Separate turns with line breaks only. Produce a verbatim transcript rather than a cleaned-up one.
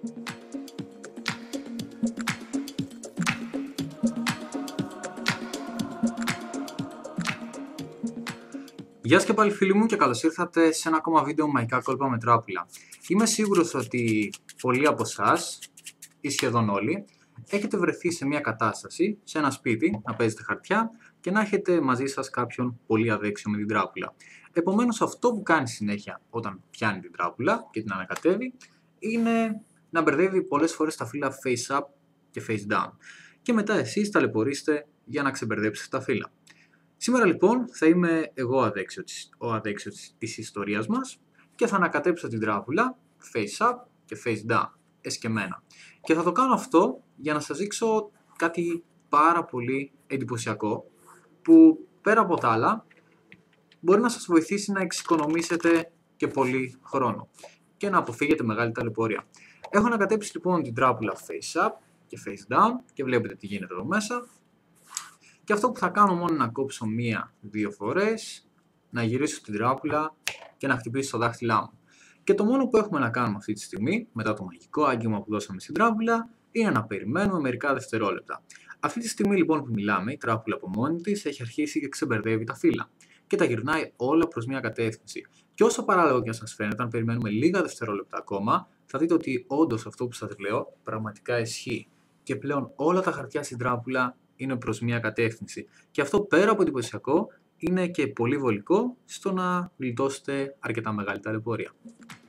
Γεια σας και πάλι φίλοι μου και καλώς ήρθατε σε ένα ακόμα βίντεο μαγικά κόλπα με τράπουλα. Είμαι σίγουρος ότι πολλοί από εσάς, ή σχεδόν όλοι, έχετε βρεθεί σε μια κατάσταση, σε ένα σπίτι, να παίζετε χαρτιά και να έχετε μαζί σας κάποιον πολύ αδέξιο με την τράπουλα. Επομένως, αυτό που κάνει συνέχεια όταν πιάνει την τράπουλα και την ανακατεύει, είναι να μπερδεύει πολλές φορές τα φύλλα face up και face down. Και μετά εσείς ταλαιπωρείστε για να ξεμπερδέψετε τα φύλλα. Σήμερα λοιπόν θα είμαι εγώ αδέξιος, ο αδέξιος της ιστορίας μας και θα ανακατέψω την τράπουλα face up και face down, εσκεμμένα. Και θα το κάνω αυτό για να σας δείξω κάτι πάρα πολύ εντυπωσιακό που πέρα από τα άλλα μπορεί να σας βοηθήσει να εξοικονομήσετε και πολύ χρόνο και να αποφύγετε μεγάλη ταλαιπωρία. Έχω ανακατέψει λοιπόν την τράπουλα face up και face down και βλέπετε τι γίνεται εδώ μέσα. Και αυτό που θα κάνω μόνο είναι να κόψω μία-δύο φορές, να γυρίσω την τράπουλα και να χτυπήσω το δάχτυλά μου. Και το μόνο που έχουμε να κάνουμε αυτή τη στιγμή, μετά το μαγικό άγγιγμα που δώσαμε στην τράπουλα, είναι να περιμένουμε μερικά δευτερόλεπτα. Αυτή τη στιγμή λοιπόν που μιλάμε, η τράπουλα από μόνη της έχει αρχίσει και ξεμπερδεύει τα φύλλα και τα γυρνάει όλα προς μια κατεύθυνση. Και όσο παράλογο και αν σας φαίνεται, αν περιμένουμε λίγα δευτερόλεπτα ακόμα, θα δείτε ότι όντως αυτό που σας λέω πραγματικά ισχύει. Και πλέον όλα τα χαρτιά στην τράπουλα είναι προς μια κατεύθυνση. Και αυτό πέρα από εντυπωσιακό είναι και πολύ βολικό στο να γλιτώσετε αρκετά μεγάλη ταλαιπωρία.